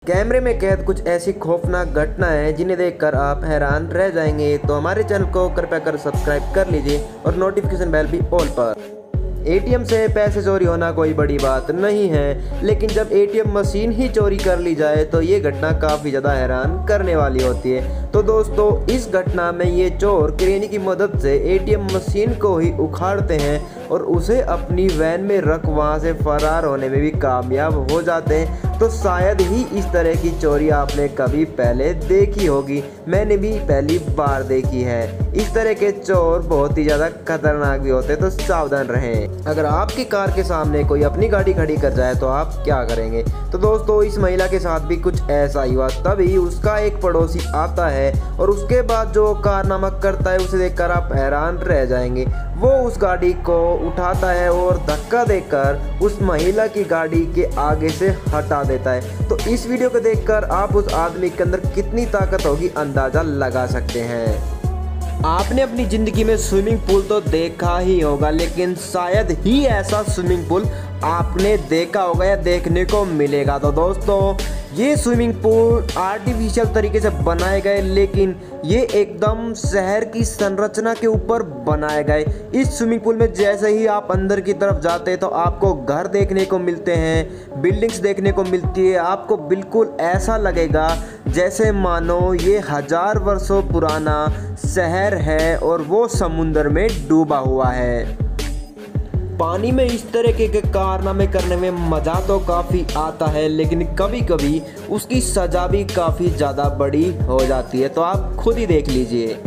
कैमरे में कैद कुछ ऐसी खौफनाक घटनाएं जिन्हें देखकर आप हैरान रह जाएंगे। तो हमारे चैनल को कृपया कर सब्सक्राइब कर लीजिए और नोटिफिकेशन बेल भी ऑल पर। एटीएम से पैसे चोरी होना कोई बड़ी बात नहीं है, लेकिन जब एटीएम मशीन ही चोरी कर ली जाए तो ये घटना काफ़ी ज़्यादा हैरान करने वाली होती है। तो दोस्तों, इस घटना में ये चोर क्रेन की मदद से एटीएम मशीन को ही उखाड़ते हैं और उसे अपनी वैन में रख वहाँ से फरार होने में भी कामयाब हो जाते हैं। तो शायद ही इस तरह की चोरी आपने कभी पहले देखी होगी, मैंने भी पहली बार देखी है। इस तरह के चोर बहुत ही ज़्यादा खतरनाक भी होते हैं, तो सावधान रहें। अगर आपकी कार के सामने कोई अपनी गाड़ी खड़ी कर जाए तो आप क्या करेंगे? तो दोस्तों, इस महिला के साथ भी कुछ ऐसा ही हुआ। तभी उसका एक पड़ोसी आता है और उसके बाद जो कारनामा करता है उसे देखकर आप हैरान रह जाएंगे। वो उस गाड़ी को उठाता है और धक्का देकर उस महिला की गाड़ी के आगे से हटा देता है। तो इस वीडियो को देखकर आप उस आदमी के अंदर कितनी ताकत होगी अंदाज़ा लगा सकते हैं। आपने अपनी ज़िंदगी में स्विमिंग पूल तो देखा ही होगा, लेकिन शायद ही ऐसा स्विमिंग पूल आपने देखा होगा या देखने को मिलेगा। तो दोस्तों, ये स्विमिंग पूल आर्टिफिशियल तरीके से बनाए गए, लेकिन ये एकदम शहर की संरचना के ऊपर बनाए गए। इस स्विमिंग पूल में जैसे ही आप अंदर की तरफ जाते हैं तो आपको घर देखने को मिलते हैं, बिल्डिंग्स देखने को मिलती है। आपको बिल्कुल ऐसा लगेगा जैसे मानो ये 1000 वर्षों पुराना शहर है और वो समुद्र में डूबा हुआ है। पानी में इस तरह के कारनामे करने में मज़ा तो काफ़ी आता है, लेकिन कभी कभी उसकी सज़ा भी काफ़ी ज़्यादा बड़ी हो जाती है। तो आप खुद ही देख लीजिए।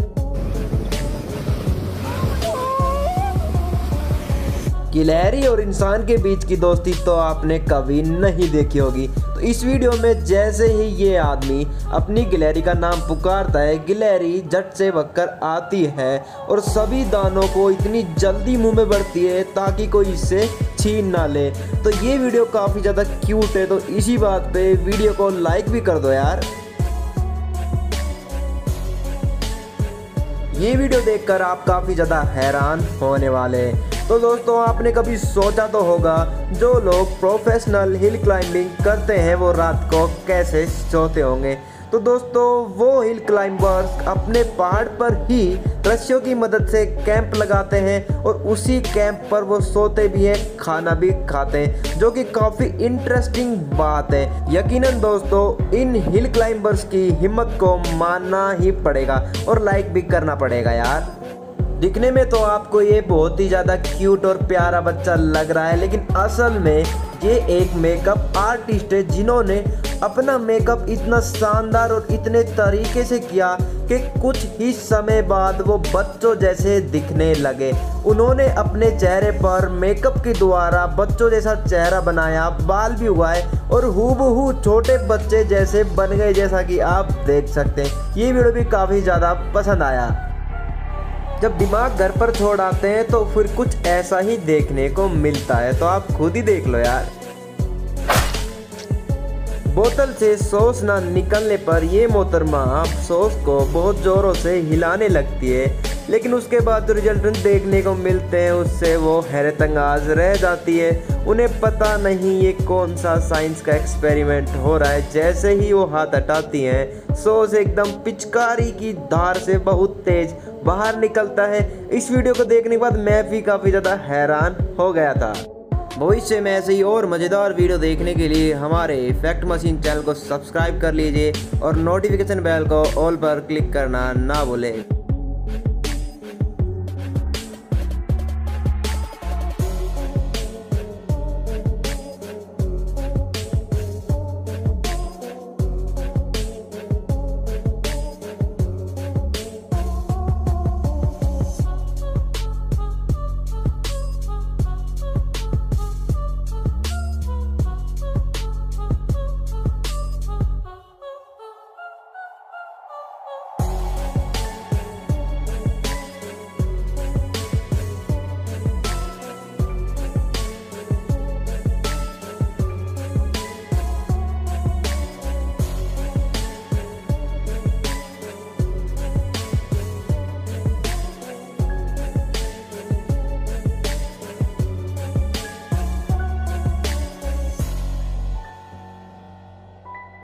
गिलहरी और इंसान के बीच की दोस्ती तो आपने कभी नहीं देखी होगी। तो इस वीडियो में जैसे ही ये आदमी अपनी गिलहरी का नाम पुकारता है, गिलहरी झट से भगकर आती है और सभी दानों को इतनी जल्दी मुंह में भरती है ताकि कोई इससे छीन ना ले। तो ये वीडियो काफ़ी ज़्यादा क्यूट है, तो इसी बात पे वीडियो को लाइक भी कर दो यार। ये वीडियो देखकर आप काफ़ी ज़्यादा हैरान होने वाले हैं। तो दोस्तों, आपने कभी सोचा तो होगा जो लोग प्रोफेशनल हिल क्लाइंबिंग करते हैं वो रात को कैसे सोते होंगे। तो दोस्तों, वो हिल क्लाइंबर्स अपने पहाड़ पर ही रस्सियों की मदद से कैंप लगाते हैं और उसी कैंप पर वो सोते भी हैं, खाना भी खाते हैं, जो कि काफ़ी इंटरेस्टिंग बात है। यकीनन दोस्तों, इन हिल क्लाइंबर्स की हिम्मत को मानना ही पड़ेगा और लाइक भी करना पड़ेगा यार। दिखने में तो आपको ये बहुत ही ज़्यादा क्यूट और प्यारा बच्चा लग रहा है, लेकिन असल में ये एक मेकअप आर्टिस्ट है जिन्होंने अपना मेकअप इतना शानदार और इतने तरीके से किया कि कुछ ही समय बाद वो बच्चों जैसे दिखने लगे। उन्होंने अपने चेहरे पर मेकअप के द्वारा बच्चों जैसा चेहरा बनाया, बाल भी उगाए और हूबहू छोटे बच्चे जैसे बन गए, जैसा कि आप देख सकते हैं। ये वीडियो भी काफ़ी ज़्यादा पसंद आया। जब दिमाग घर पर छोड़ आते हैं तो फिर कुछ ऐसा ही देखने को मिलता है। तो आप खुद ही देख लो यार। बोतल से सॉस ना निकलने पर ये मोहतरमा सॉस को बहुत ज़ोरों से हिलाने लगती है, लेकिन उसके बाद जो रिजल्ट देखने को मिलते हैं उससे वो हैरत अंगाज रह जाती है। उन्हें पता नहीं ये कौन सा साइंस का एक्सपेरिमेंट हो रहा है। जैसे ही वो हाथ हटाती हैं, सॉस एकदम पिचकारी की धार से बहुत तेज बाहर निकलता है। इस वीडियो को देखने के बाद मैं भी काफ़ी ज़्यादा हैरान हो गया था। भविष्य में ऐसे ही और मज़ेदार वीडियो देखने के लिए हमारे फैक्ट मशीन चैनल को सब्सक्राइब कर लीजिए और नोटिफिकेशन बेल को ऑल पर क्लिक करना ना भूलें।